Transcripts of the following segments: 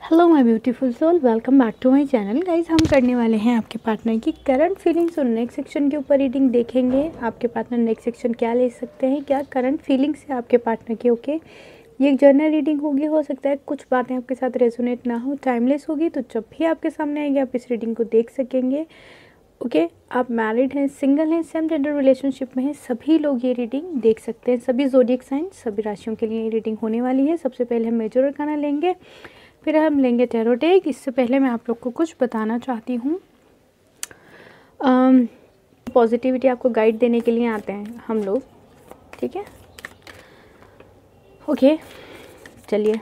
Hello my beautiful soul, welcome back to my channel. Guys, हम करने वाले हैं आपके पार्टनर की करंट फीलिंग्स और नेक्स्ट सेक्शन के ऊपर रीडिंग देखेंगे। आपके पार्टनर नेक्स्ट सेक्शन क्या ले सकते हैं, क्या करंट फीलिंग्स है आपके पार्टनर की। ओके, ये एक जर्नल रीडिंग होगी। हो सकता है कुछ बातें आपके साथ रेजोनेट ना हो, टाइमलेस होगी, तो जब भी आपके सामने आएंगे आप इस रीडिंग को देख सकेंगे। ओके, आप मैरिड हैं, सिंगल हैं, सेम जेंडर रिलेशनशिप में हैं, सभी लोग ये रीडिंग देख सकते हैं। सभी ज़ोडिएक साइन, सभी राशियों के लिए ये रीडिंग होने वाली है। सबसे पहले हम मेजर आर्काना लेंगे, फिर हम लेंगे टैरो डेक। इससे पहले मैं आप लोग को कुछ बताना चाहती हूँ। पॉजिटिविटी आपको गाइड देने के लिए आते हैं हम लोग, ठीक है। ओके, चलिए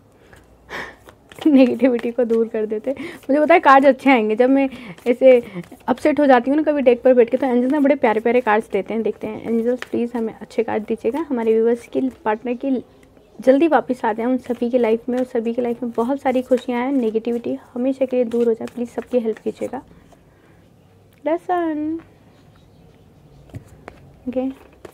नेगेटिविटी को दूर कर देते। मुझे पता है कार्ड्स अच्छे आएंगे। जब मैं ऐसे अपसेट हो जाती हूँ ना कभी डेक पर बैठ के, तो एंजल्स ने बड़े प्यारे प्यारे कार्ड्स देते हैं। देखते हैं एंजल्स, प्लीज़ हमें अच्छे कार्ड दीजिएगा। हमारे व्यूवर्स की, पार्टनर की जल्दी वापस आ जाए उन सभी की लाइफ में, और सभी की लाइफ में बहुत सारी खुशियाँ हैं। नेगेटिविटी हमेशा के लिए दूर हो जाए। प्लीज़ सबकी हेल्प कीजिएगा। Lesson, okay.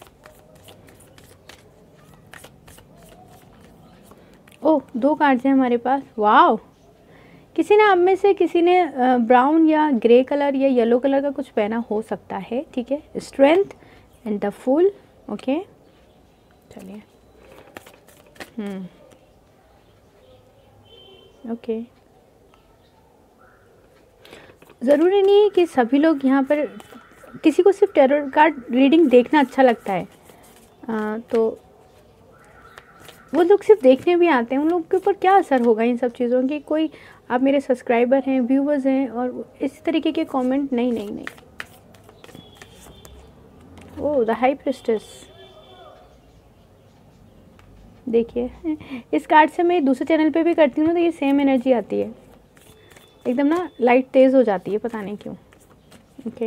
ओह, 2 कार्ड्स हैं हमारे पास। वाओ, किसी ने आप में से किसी ने ब्राउन या ग्रे कलर या येलो कलर का कुछ पहना हो सकता है, ठीक है। Strength and the fool. Okay, चलिए। ओके, ज़रूरी नहीं है कि सभी लोग यहाँ पर, किसी को सिर्फ टैरो कार्ड रीडिंग देखना अच्छा लगता है, तो वो लोग सिर्फ देखने भी आते हैं। उन लोगों के ऊपर क्या असर होगा इन सब चीज़ों की। कोई आप मेरे सब्सक्राइबर हैं, व्यूवर्स हैं, और इस तरीके के कमेंट नहीं नहीं नहीं। Oh, the high priestess. देखिए, इस कार्ड से मैं दूसरे चैनल पे भी करती हूँ ना, तो ये सेम एनर्जी आती है। एकदम ना लाइट तेज़ हो जाती है, पता नहीं क्यों। ओके,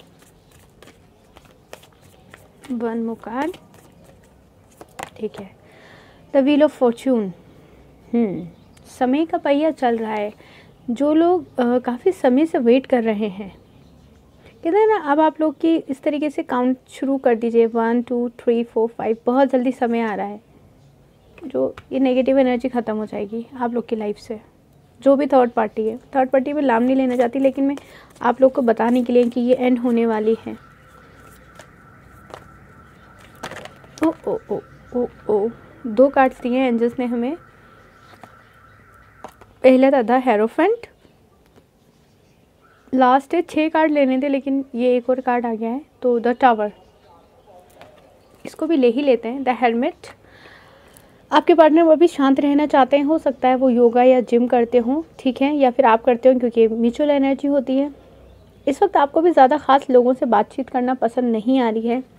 1 मोर कार्ड, ठीक है। The wheel of fortune. समय का पहिया चल रहा है। जो लोग काफ़ी समय से वेट कर रहे हैं, कहते हैं ना, अब आप लोग की इस तरीके से काउंट शुरू कर दीजिए। 1 2 3 4 5, बहुत जल्दी समय आ रहा है। जो ये नेगेटिव एनर्जी ख़त्म हो जाएगी आप लोग की लाइफ से। जो भी थर्ड पार्टी है, थर्ड पार्टी में नाम नहीं लेना चाहती, लेकिन मैं आप लोग को बताने के लिए कि ये एंड होने वाली है। ओ ओ ओ ओ ओ 2 कार्ड्स दिए एंजल्स ने हमें। पहला था द हेरोफेंट। लास्ट है 6 कार्ड लेने थे, लेकिन ये एक और कार्ड आ गया है, तो द टावर, इसको भी ले ही लेते हैं। The helmet. आपके पार्टनर वो भी शांत रहना चाहते हैं। हो सकता है वो योगा या जिम करते हों, ठीक है, या फिर आप करते हो, क्योंकि म्यूचुअल एनर्जी होती है। इस वक्त आपको भी ज़्यादा ख़ास लोगों से बातचीत करना पसंद नहीं आ रही है।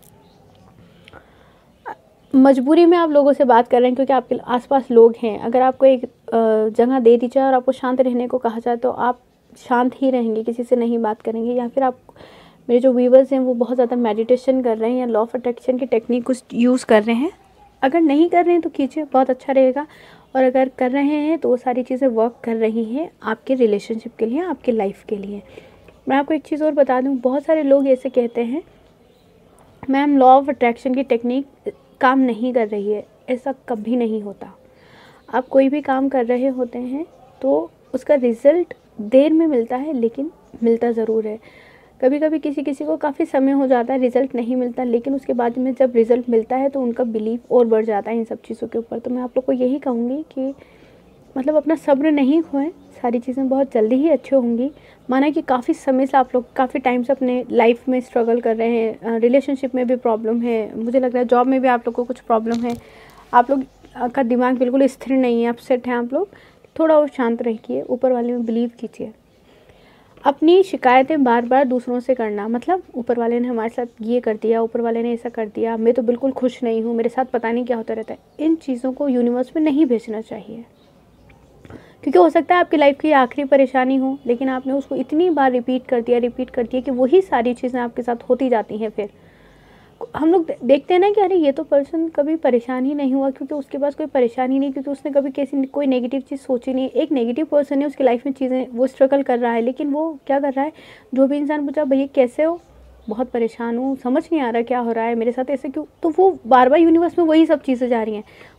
मजबूरी में आप लोगों से बात कर रहे हैं क्योंकि आपके आसपास लोग हैं। अगर आपको एक जगह दे दी जाए और आपको शांत रहने को कहा जाए, तो आप शांत ही रहेंगे, किसी से नहीं बात करेंगे। या फिर आप, मेरे जो व्यूवर्स हैं, वो बहुत ज़्यादा मेडिटेशन कर रहे हैं या लॉ ऑफ अट्रैक्शन की टेक्निक कुछ यूज़ कर रहे हैं। अगर नहीं कर रहे हैं तो कीजिए, बहुत अच्छा रहेगा। और अगर कर रहे हैं तो वो सारी चीज़ें वर्क कर रही हैं आपके रिलेशनशिप के लिए, आपके लाइफ के लिए। मैं आपको एक चीज़ और बता दूँ, बहुत सारे लोग ऐसे कहते हैं, मैम लॉ ऑफ अट्रैक्शन की टेक्निक काम नहीं कर रही है। ऐसा कभी नहीं होता। आप कोई भी काम कर रहे होते हैं तो उसका रिज़ल्ट देर में मिलता है, लेकिन मिलता ज़रूर है। कभी कभी किसी किसी को काफ़ी समय हो जाता है, रिज़ल्ट नहीं मिलता, लेकिन उसके बाद में जब रिज़ल्ट मिलता है तो उनका बिलीव और बढ़ जाता है इन सब चीज़ों के ऊपर। तो मैं आप लोग को यही कहूँगी कि मतलब अपना सब्र नहीं खोएं, सारी चीज़ें बहुत जल्दी ही अच्छी होंगी। माना कि काफ़ी समय से आप लोग काफ़ी टाइम से अपने लाइफ में स्ट्रगल कर रहे हैं, रिलेशनशिप में भी प्रॉब्लम है, मुझे लग रहा है जॉब में भी आप लोग को कुछ प्रॉब्लम है, आप लोग का दिमाग बिल्कुल स्थिर नहीं है, अपसेट हैं आप लोग। थोड़ा और शांत रहिए, ऊपर वाले में बिलीव कीजिए। अपनी शिकायतें बार बार दूसरों से करना, मतलब ऊपर वाले ने हमारे साथ ये कर दिया, ऊपर वाले ने ऐसा कर दिया, मैं तो बिल्कुल खुश नहीं हूँ, मेरे साथ पता नहीं क्या होता रहता है, इन चीज़ों को यूनिवर्स में नहीं भेजना चाहिए। क्योंकि हो सकता है आपकी लाइफ की आखिरी परेशानी हो, लेकिन आपने उसको इतनी बार रिपीट कर दिया कि वही सारी चीज़ें आपके साथ होती जाती हैं। फिर हम लोग देखते हैं ना कि अरे ये तो पर्सन कभी परेशान ही नहीं हुआ, क्योंकि उसके पास कोई परेशानी नहीं, क्योंकि उसने कभी कोई नेगेटिव चीज़ सोची नहीं। एक नेगेटिव पर्सन है, उसकी लाइफ में चीज़ें, वो स्ट्रगल कर रहा है, लेकिन वो क्या कर रहा है, जो भी इंसान पूछा भैया कैसे हो, बहुत परेशान हूँ, समझ नहीं आ रहा क्या हो रहा है मेरे साथ, ऐसे क्यों, तो वो बार बार यूनिवर्स में वही सब चीज़ें जा रही हैं।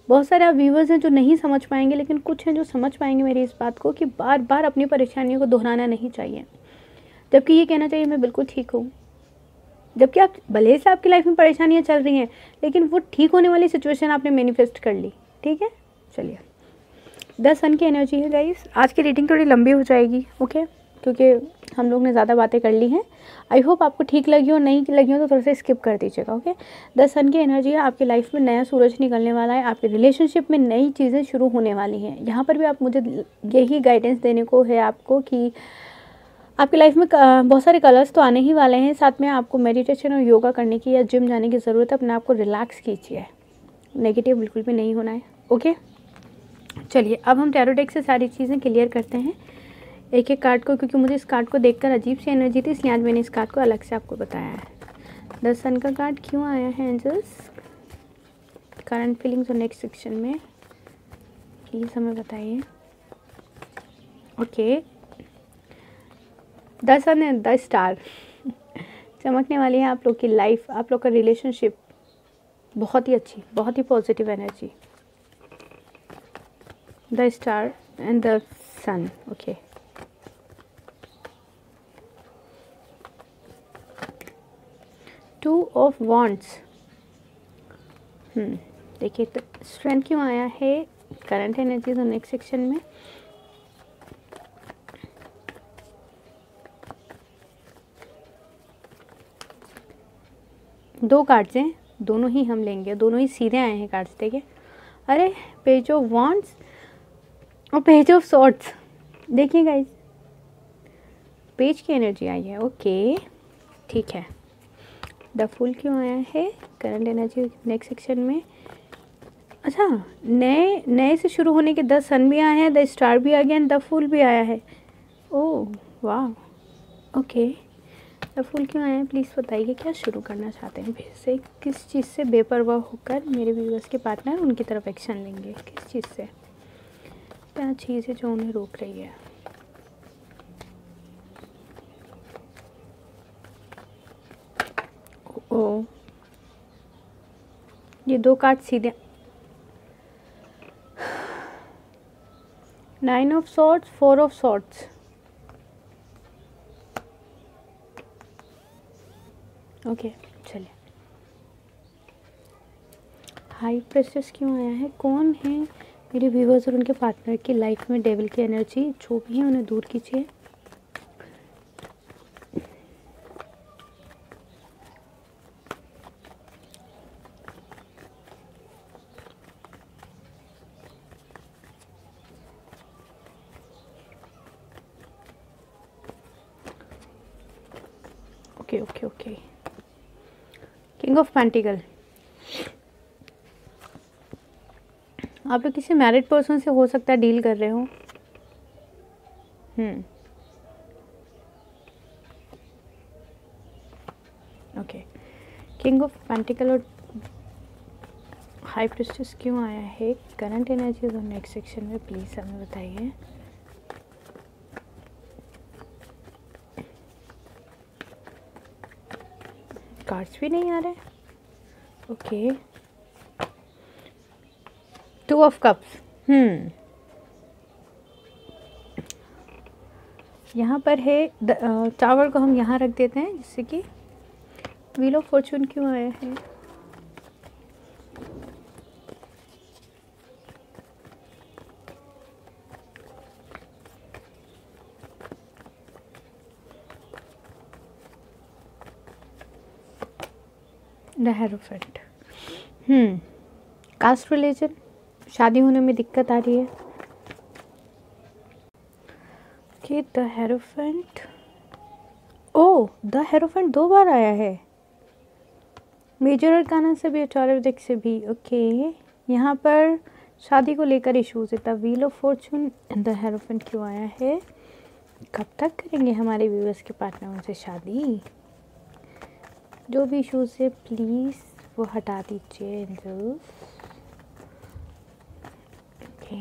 बहुत सारे आप व्यूवर्स हैं जो नहीं समझ पाएंगे, लेकिन कुछ हैं जो समझ पाएंगे मेरी इस बात को कि बार बार अपनी परेशानियों को दोहराना नहीं चाहिए, जबकि ये कहना चाहिए मैं बिल्कुल ठीक हूँ। जबकि आप भले से आपकी लाइफ में परेशानियाँ चल रही हैं, लेकिन वो ठीक होने वाली सिचुएशन आपने मैनिफेस्ट कर ली। ठीक है, चलिए 10 सन की एनर्जी है गाइस। आज की रीडिंग थोड़ी लंबी हो जाएगी, ओके, क्योंकि हम लोग ने ज़्यादा बातें कर ली हैं। आई होप आपको ठीक लगी हो, नहीं लगी हो तो थोड़ा सा स्किप कर दीजिएगा, ओके। 10 सन की एनर्जी है, आपकी लाइफ में नया सूरज निकलने वाला है, आपके रिलेशनशिप में नई चीज़ें शुरू होने वाली हैं। यहाँ पर भी आप मुझे यही गाइडेंस देने को है आपको कि आपकी लाइफ में बहुत सारे कलर्स तो आने ही वाले हैं, साथ में आपको मेडिटेशन और योगा करने की या जिम जाने की ज़रूरत है। अपने आप को रिलैक्स कीजिए, नेगेटिव बिल्कुल भी नहीं होना है, ओके। चलिए अब हम टैरो डेक से सारी चीज़ें क्लियर करते हैं एक एक कार्ड को, क्योंकि मुझे इस कार्ड को देखकर अजीब सी एनर्जी थी, इसलिए आज मैंने इस कार्ड को अलग से आपको बताया है। 10 सन का कार्ड क्यों आया है एंजल्स, करंट फीलिंग्स और नेक्स्ट सेक्शन में, प्लीज़ हमें बताइए, ओके। 10 सन है, 10 स्टार चमकने वाली है आप लोग की लाइफ, आप लोग का रिलेशनशिप बहुत ही अच्छी, बहुत ही positive energy. The star and the sun, okay. Two of wands, देखिए तो स्ट्रेंथ क्यों आया है, करंट एनर्जी तो नेक्स्ट सेक्शन में। दो कार्ड्स हैं, दोनों ही हम लेंगे, दोनों ही सीधे आए हैं कार्ड्स, देखिए। अरे पेज ऑफ वॉन्ड्स और पेज ऑफ सॉर्ड्स, देखिए गाइस पेज की एनर्जी आई है, ओके ठीक है। द फूल क्यों आया है, करंट एनर्जी नेक्स्ट सेक्शन में। अच्छा, नए से शुरू होने के 10 सन भी आए हैं, द स्टार भी आ गया एंड द फूल भी आया है। ओह वाह, ओके। द फूल क्यों आया है प्लीज़ बताइए, क्या शुरू करना चाहते हैं फिर से, किस चीज़ से बेपरवाह होकर मेरे व्यूअर्स के पार्टनर उनकी तरफ एक्शन लेंगे, किस चीज़ से, क्या चीज़ है जो उन्हें रोक रही है। ओ ये दो कार्ड सीधे, 9 of swords, 4 of swords, okay चलिए। हाई प्रेस्टेस क्यों आया है, कौन है मेरे व्यूवर्स और उनके पार्टनर की लाइफ में डेविल की एनर्जी, जो भी है उन्हें दूर कीजिए। Okay okay okay, king of pentacle, आप लोग किसी मैरिड पर्सन से हो सकता है डील कर रहे हो। ओके, किंग ऑफ पेंटिकल और हाई प्रिस्टेस क्यों आया है, करंट एनर्जी और नेक्स्ट सेक्शन में प्लीज़ हमें बताइए। कार्ड्स भी नहीं आ रहे, ओके। 2 ऑफ कप्स, यहाँ पर है टावर को हम यहाँ रख देते हैं, जिससे कि व्हील ऑफ फॉर्चून क्यों आया है, द हेरोफेंट, कास्ट रिलीजन, शादी होने में दिक्कत आ रही है, okay. The hierophant, oh the hierophant 2 बार आया है, मेजर अरकाना से भी और टैरो डेक से भी, ओके। यहाँ पर शादी को लेकर इश्यूज है, the wheel of fortune and the hierophant क्यों आया है, कब तक करेंगे हमारे व्यूअर्स के पार्टनर उनसे शादी, जो भी इश्यूज है प्लीज़ वो हटा दीजिए angels, okay.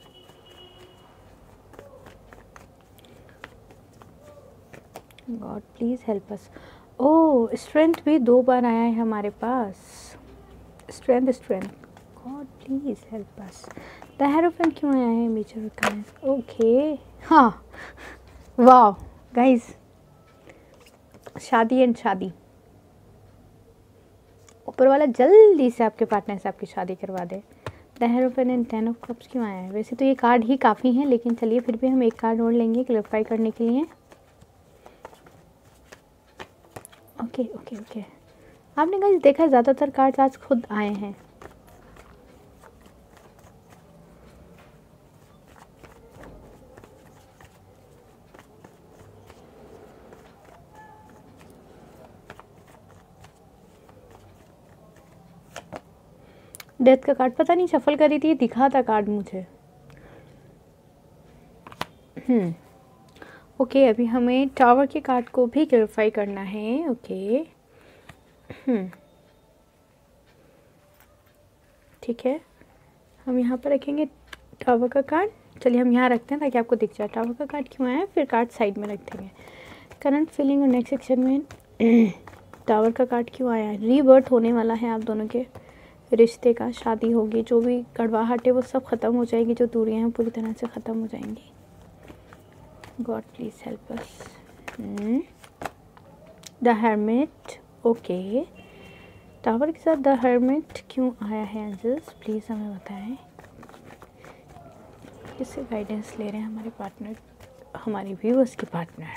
God please help us, oh strength भी 2 बार आया है हमारे पास, strength, God please help us. The hierophant क्यों आया है मेजर अरकान? ओके, हाँ, वाह गाइस, शादी एंड शादी, ऊपर वाला जल्दी से आपके पार्टनर से आपकी शादी करवा दे। The hierophant and 10 of cups क्यों आया है? वैसे तो ये कार्ड ही काफ़ी हैं, लेकिन चलिए फिर भी हम एक कार्ड और लेंगे क्लैरिफाई करने के लिए। ओके ओके ओके, आपने गाइस देखा ज़्यादातर कार्ड्स आज खुद आए हैं। डेथ का कार्ड पता नहीं शफल करी थी, दिखा था कार्ड मुझे। ओके, अभी हमें टावर के कार्ड को भी क्लैरिफाई करना है। ओके, ठीक है, हम यहाँ पर रखेंगे टावर का कार्ड। चलिए हम यहाँ रखते हैं ताकि आपको दिख जाए टावर का कार्ड क्यों आया, फिर कार्ड साइड में रख देंगे। करंट फीलिंग और नेक्स्ट सेक्शन में टावर का कार्ड क्यों आया है? रीबर्थ होने वाला है आप दोनों के रिश्ते का, शादी होगी, जो भी कड़वाहट है वो सब ख़त्म हो जाएगी, जो दूरियां हैं पूरी तरह से ख़त्म हो जाएंगी। God please help us. The hermit, okay, tower के साथ द हर्मिट क्यों आया है एंजल्स, प्लीज़ हमें बताएं। किससे गाइडेंस ले रहे हैं हमारे पार्टनर, हमारे व्यूअर्स के पार्टनर?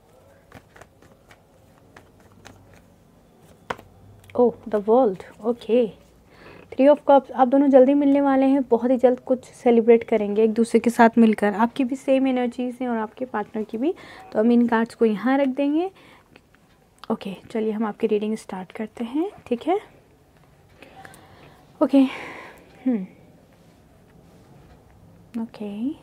Oh, the world, okay. 3 of cups, आप दोनों जल्दी मिलने वाले हैं, बहुत ही जल्द कुछ सेलिब्रेट करेंगे एक दूसरे के साथ मिलकर। आपकी भी सेम एनर्जीज हैं और आपके पार्टनर की भी, तो हम इन कार्ड्स को यहाँ रख देंगे। ओके, चलिए हम आपकी रीडिंग स्टार्ट करते हैं, ठीक है? ओके, ओके,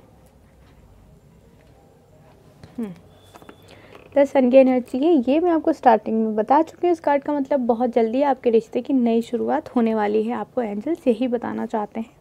द सन की एनर्जी है, ये मैं आपको स्टार्टिंग में बता चुकी हूँ। इस कार्ड का मतलब बहुत जल्दी आपके रिश्ते की नई शुरुआत होने वाली है, आपको एंजल्स यही बताना चाहते हैं।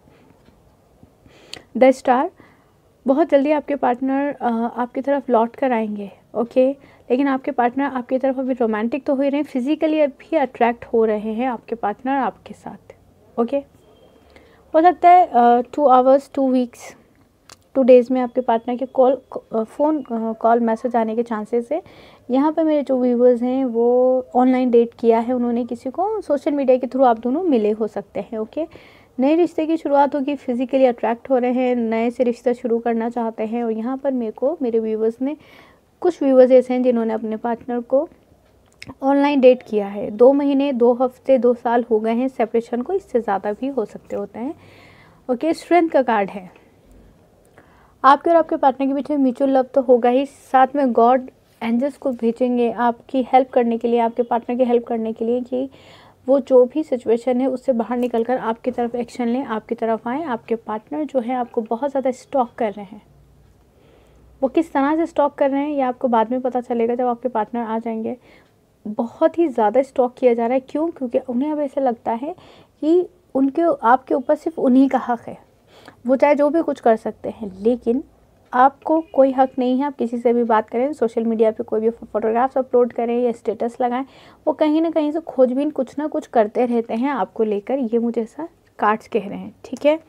द स्टार, बहुत जल्दी आपके पार्टनर आपकी तरफ लौट कर आएंगे। ओके, लेकिन आपके पार्टनर आपकी तरफ अभी रोमांटिक तो हो ही रहे हैं, फिजिकली भी अट्रैक्ट हो रहे हैं आपके पार्टनर आपके साथ। ओके, हो सकता है 2 आवर्स 2 वीक्स 2 डेज़ में आपके पार्टनर के फ़ोन कॉल मैसेज आने के चांसेस है। यहाँ पे मेरे जो व्यूवर्स हैं वो ऑनलाइन डेट किया है उन्होंने किसी को, सोशल मीडिया के थ्रू आप दोनों मिले हो सकते हैं। ओके, नए रिश्ते की शुरुआत होगी, फिजिकली अट्रैक्ट हो रहे हैं, नए से रिश्ता शुरू करना चाहते हैं। और यहाँ पर मेरे व्यूवर्स ने, कुछ व्यूवर्स ऐसे हैं जिन्होंने अपने पार्टनर को ऑनलाइन डेट किया है। 2 महीने, 2 हफ्ते, 2 साल हो गए हैं सेपरेशन को, इससे ज़्यादा भी हो सकते होते हैं। ओके, स्ट्रेंथ का कार्ड है, आपके और आपके पार्टनर के बीच में म्यूचुअल लव तो होगा ही, साथ में गॉड एंजल्स को भेजेंगे आपकी हेल्प करने के लिए, आपके पार्टनर की हेल्प करने के लिए कि वो जो भी सिचुएशन है उससे बाहर निकलकर आपकी तरफ एक्शन लें, आपकी तरफ आएँ। आपके पार्टनर जो है आपको बहुत ज़्यादा स्टॉक कर रहे हैं, वो किस तरह से स्टॉक कर रहे हैं ये आपको बाद में पता चलेगा जब आपके पार्टनर आ जाएंगे। बहुत ही ज़्यादा स्टॉक किया जा रहा है, क्यों? क्योंकि उन्हें अब ऐसा लगता है कि आपके ऊपर सिर्फ उन्हीं का हक़ है, वो चाहे जो भी कुछ कर सकते हैं, लेकिन आपको कोई हक़ नहीं है। आप किसी से भी बात करें, सोशल मीडिया पे कोई भी फ़ोटोग्राफ्स अपलोड करें या स्टेटस लगाएं, वो कहीं ना कहीं से खोजबीन कुछ ना कुछ करते रहते हैं आपको लेकर, ये मुझे ऐसा कार्ड्स कह रहे हैं, ठीक है?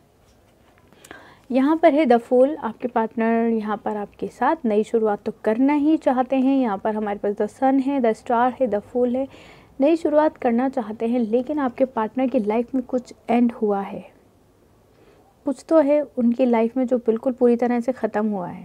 यहाँ पर है द फूल, आपके पार्टनर यहाँ पर आपके साथ नई शुरुआत तो करना ही चाहते हैं। यहाँ पर हमारे पास द सन है, द स्टार है, द फूल है, नई शुरुआत करना चाहते हैं, लेकिन आपके पार्टनर की लाइफ में कुछ एंड हुआ है, कुछ तो है उनकी लाइफ में जो बिल्कुल पूरी तरह से ख़त्म हुआ है।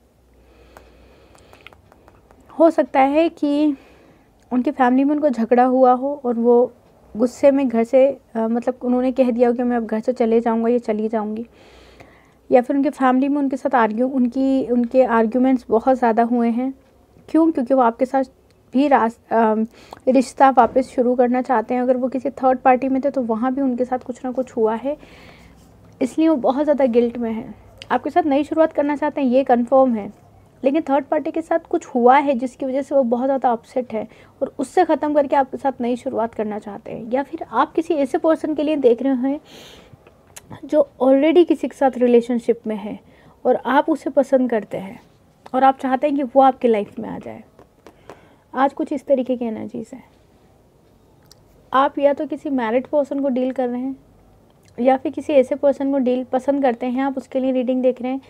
हो सकता है कि उनकी फैमिली में उनको झगड़ा हुआ हो और वो गुस्से में घर से मतलब उन्होंने कह दिया हो कि मैं अब घर से चले जाऊंगा या चली जाऊंगी, या फिर उनके फैमिली में उनके साथ उनके आर्ग्यूमेंट्स बहुत ज़्यादा हुए हैं। क्यों? क्योंकि वो आपके साथ भी रिश्ता वापस शुरू करना चाहते हैं। अगर वो किसी थर्ड पार्टी में थे तो वहाँ भी उनके साथ कुछ ना कुछ हुआ है, इसलिए वो बहुत ज़्यादा गिल्ट में है। आपके साथ नई शुरुआत करना चाहते हैं, ये कंफर्म है, लेकिन थर्ड पार्टी के साथ कुछ हुआ है जिसकी वजह से वो बहुत ज़्यादा अपसेट है और उससे ख़त्म करके आपके साथ नई शुरुआत करना चाहते हैं। या फिर आप किसी ऐसे पर्सन के लिए देख रहे हैं जो ऑलरेडी किसी के साथ रिलेशनशिप में है और आप उसे पसंद करते हैं और आप चाहते हैं कि वो आपकी लाइफ में आ जाए। आज कुछ इस तरीके की एनर्जीज हैं। आप या तो किसी मैरिड पर्सन को डील कर रहे हैं, या फिर किसी ऐसे पर्सन को डील पसंद करते हैं आप, उसके लिए रीडिंग देख रहे हैं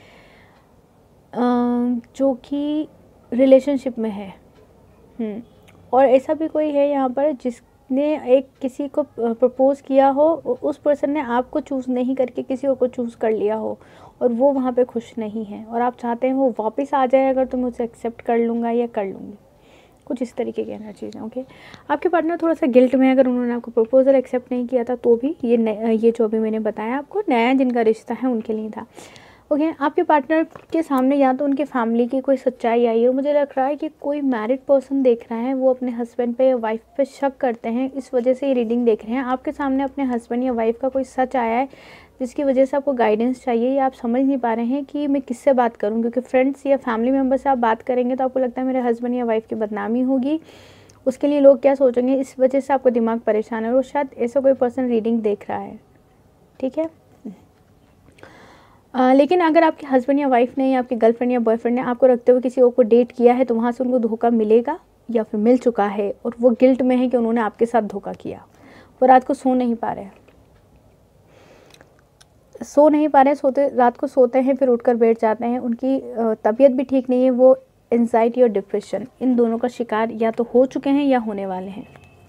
जो कि रिलेशनशिप में है। और ऐसा भी कोई है यहाँ पर जिसने एक किसी को प्रपोज़ किया हो, उस पर्सन ने आपको चूज़ नहीं करके किसी और को चूज़ कर लिया हो और वो वहाँ पे खुश नहीं है और आप चाहते हैं वो वापस आ जाए, अगर तो मैं उसे एक्सेप्ट कर लूँगा या कर लूँगी, कुछ इस तरीके की एनर्जीज हैं। ओके, आपके पार्टनर थोड़ा सा गिल्ट में है, अगर उन्होंने आपको प्रपोजल एक्सेप्ट नहीं किया था तो भी ये जो अभी मैंने बताया आपको, नया जिनका रिश्ता है उनके लिए था। ओके, आपके पार्टनर के सामने या तो उनकी फैमिली की कोई सच्चाई आई है, मुझे लग रहा है कि कोई मैरिड पर्सन देख रहा है, वो अपने हस्बैंड पे या वाइफ पे शक करते हैं, इस वजह से ये रीडिंग देख रहे हैं। आपके सामने अपने हस्बैंड या वाइफ का कोई सच आया है जिसकी वजह से आपको गाइडेंस चाहिए, या आप समझ नहीं पा रहे हैं कि मैं किससे बात करूं, क्योंकि फ्रेंड्स या फैमिली मेम्बर से आप बात करेंगे तो आपको लगता है मेरे हस्बैंड या वाइफ की बदनामी होगी, उसके लिए लोग क्या सोचेंगे, इस वजह से आपका दिमाग परेशान है और शायद ऐसा कोई पर्सन रीडिंग देख रहा है। ठीक है, लेकिन अगर आपके हस्बैंड या वाइफ ने या आपके गर्लफ्रेंड या बॉयफ्रेंड ने आपको रखते हुए किसी और को डेट किया है तो वहाँ से उनको धोखा मिलेगा या फिर मिल चुका है और वो गिल्ट में है कि उन्होंने आपके साथ धोखा किया। वो रात को सो नहीं पा रहे, सोते रात को सोते हैं फिर उठकर बैठ जाते हैं, उनकी तबीयत भी ठीक नहीं है, वो एंजाइटी और डिप्रेशन इन दोनों का शिकार या तो हो चुके हैं या होने वाले हैं।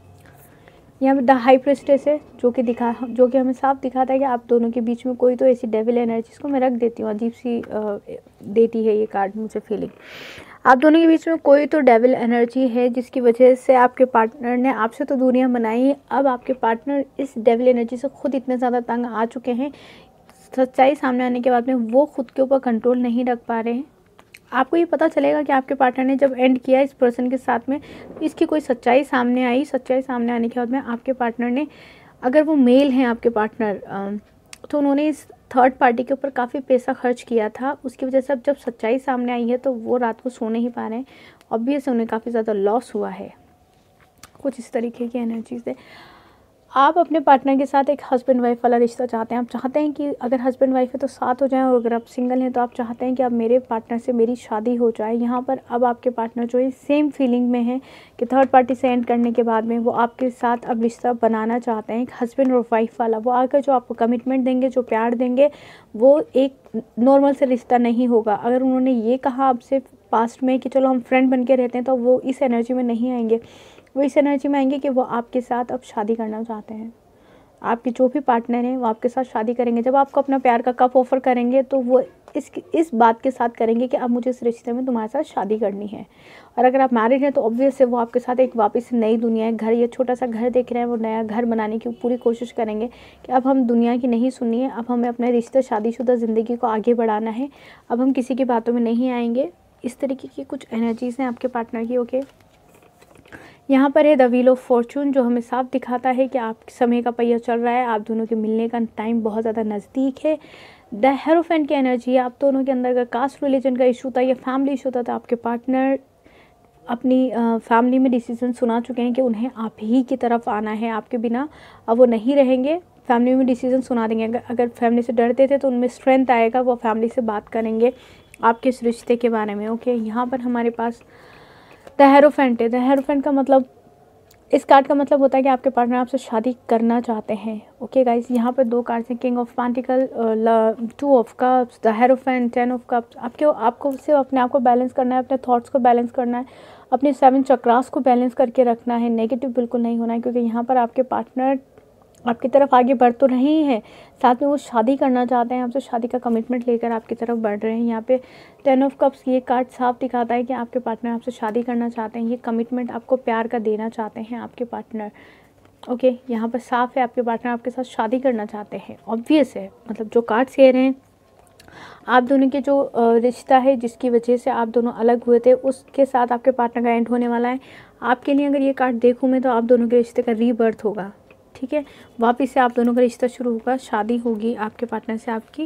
यहाँ पे द हाई प्रेस्टेस है जो कि हमें साफ दिखाता है कि आप दोनों के बीच में कोई तो ऐसी डेविल एनर्जी, इसको मैं रख देती हूँ, अजीब सी देती है ये कार्ड मुझे फीलिंग, आप दोनों के बीच में कोई तो डेविल एनर्जी है जिसकी वजह से आपके पार्टनर ने आपसे तो दूरियां बनाई। अब आपके पार्टनर इस डेविल एनर्जी से खुद इतने ज़्यादा तंग आ चुके हैं, सच्चाई सामने आने के बाद में वो खुद के ऊपर कंट्रोल नहीं रख पा रहे हैं। आपको ये पता चलेगा कि आपके पार्टनर ने जब एंड किया इस पर्सन के साथ में, इसकी कोई सच्चाई सामने आई, सच्चाई सामने आने के बाद में आपके पार्टनर ने, अगर वो मेल हैं आपके पार्टनर, तो उन्होंने इस थर्ड पार्टी के ऊपर काफ़ी पैसा खर्च किया था, उसकी वजह से अब जब सच्चाई सामने आई है तो वो रात को सो नहीं पा रहे हैं, ऑब्वियस उन्हें काफ़ी ज़्यादा लॉस हुआ है। कुछ इस तरीके की एनर्जीज है। आप अपने पार्टनर के साथ एक हस्बैंड वाइफ वाला रिश्ता चाहते हैं, आप चाहते हैं कि अगर हस्बैंड वाइफ है तो साथ हो जाएं, और अगर आप सिंगल हैं तो आप चाहते हैं कि अब मेरे पार्टनर से मेरी शादी हो जाए। यहाँ पर अब आपके पार्टनर जो है सेम फीलिंग में है कि थर्ड पार्टी से एंड करने के बाद में वो आपके साथ अब रिश्ता बनाना चाहते हैं, एक हस्बैंड और वाइफ वाला। वो आकर जो आपको कमिटमेंट देंगे, जो प्यार देंगे, वो एक नॉर्मल से रिश्ता नहीं होगा। अगर उन्होंने ये कहा आपसे पास्ट में कि चलो हम फ्रेंड बन के रहते हैं, तो वो इस एनर्जी में नहीं आएंगे, वो इस एनर्जी में आएंगे कि वो आपके साथ अब शादी करना चाहते हैं। आपके जो भी पार्टनर हैं वो आपके साथ शादी करेंगे। जब आपको अपना प्यार का कप ऑफर करेंगे तो वो इस बात के साथ करेंगे कि अब मुझे इस रिश्ते में तुम्हारे साथ शादी करनी है। और अगर आप मैरिड हैं तो ऑब्वियस है वो आपके साथ एक वापस से नई दुनिया है, घर, ये छोटा सा घर देख रहे हैं, वो नया घर बनाने की पूरी कोशिश करेंगे कि अब हम दुनिया की नहीं सुननी है, अब हमें अपने रिश्ते, शादीशुदा ज़िंदगी को आगे बढ़ाना है, अब हम किसी की बातों में नहीं आएंगे। इस तरीके की कुछ एनर्जीज़ हैं आपके पार्टनर की। ओके, यहाँ पर है द व्हील ऑफ फॉर्चून, जो हमें साफ दिखाता है कि आप समय का पहिया चल रहा है, आप दोनों के मिलने का टाइम बहुत ज़्यादा नज़दीक है। द हेरोफेंट की एनर्जी है, आप दोनों के अंदर का कास्ट रिलीजन का इशू था या फैमिली इशू था, तो आपके पार्टनर अपनी फैमिली में डिसीजन सुना चुके हैं कि उन्हें आप ही की तरफ आना है, आपके बिना अब वो नहीं रहेंगे। फैमिली में डिसीजन सुना देंगे, अगर फैमिली से डरते थे तो उनमें स्ट्रेंथ आएगा, वो फैमिली से बात करेंगे आपके इस रिश्ते के बारे में। ओके, यहाँ पर हमारे पास द हेरोफेंट है। द हेरोफेंट का मतलब, इस कार्ड का मतलब होता है कि आपके पार्टनर आपसे शादी करना चाहते हैं। ओके गाइस, यहाँ पर दो कार्ड्स हैं, king of pentacle, 2 of cups, the hierophant, 10 of cups. आपको सिर्फ अपने आप को बैलेंस करना है, अपने थॉट्स को बैलेंस करना है, अपने 7 चक्रास को बैलेंस करके रखना है, नेगेटिव बिल्कुल नहीं होना है, क्योंकि यहाँ पर आपके पार्टनर आपकी तरफ आगे बढ़ तो रहे हैं, साथ में वो शादी करना चाहते हैं, आपसे शादी का कमिटमेंट लेकर आपकी तरफ बढ़ रहे हैं। यहाँ पे 10 ऑफ कप्स, ये कार्ड साफ दिखाता है कि आपके पार्टनर आपसे शादी करना चाहते हैं, ये कमिटमेंट आपको प्यार का देना चाहते हैं आपके पार्टनर। ओके, यहाँ पर साफ है आपके पार्टनर आपके साथ शादी करना चाहते हैं, ऑब्वियस है, मतलब जो कार्ड्स कह रहे हैं आप दोनों के जो रिश्ता है जिसकी वजह से आप दोनों अलग हुए थे, उसके साथ आपके पार्टनर का एंड होने वाला है। आपके लिए अगर ये कार्ड देखूँ मैं तो आप दोनों के रिश्ते का रीबर्थ होगा। ठीक है, वापस से आप दोनों का रिश्ता शुरू होगा, शादी होगी आपके पार्टनर से आपकी।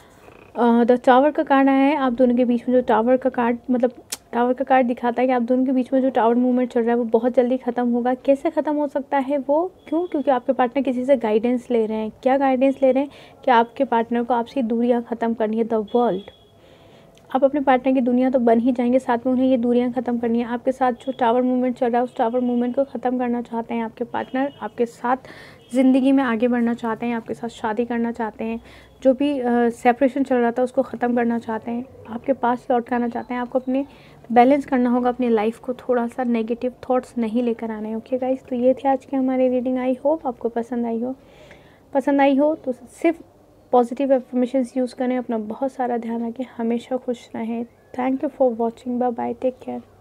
द टावर का कार्ड आया है, आप दोनों के बीच में जो टावर का कार्ड दिखाता है कि आप दोनों के बीच में जो टावर मूवमेंट चल रहा है वो बहुत जल्दी ख़त्म होगा। कैसे ख़त्म हो सकता है वो, क्यों? क्योंकि आपके पार्टनर किसी से गाइडेंस ले रहे हैं। क्या गाइडेंस ले रहे हैं? कि आपके पार्टनर को आपसे दूरियाँ ख़त्म करनी है, द वर्ल्ड। आप अपने पार्टनर की दुनिया तो बन ही जाएंगे, साथ में उन्हें ये दूरियां ख़त्म करनी है। आपके साथ जो टावर मूवमेंट चल रहा है उस टावर मूवमेंट को ख़त्म करना चाहते हैं आपके पार्टनर, आपके साथ ज़िंदगी में आगे बढ़ना चाहते हैं, आपके साथ शादी करना चाहते हैं, जो भी सेपरेशन चल रहा था उसको ख़त्म करना चाहते हैं, आपके पास लौट के आना चाहते हैं। आपको अपने बैलेंस करना होगा अपनी लाइफ को, थोड़ा सा नेगेटिव थॉट्स नहीं लेकर आने हैं। ओके गाइस, तो ये थे आज की हमारी रीडिंग। आई होप आपको पसंद आई हो तो सिर्फ पॉजिटिव एफर्मेशंस यूज़ करें, अपना बहुत सारा ध्यान रखें, हमेशा खुश रहें। Thank you for watching, bye bye, take care.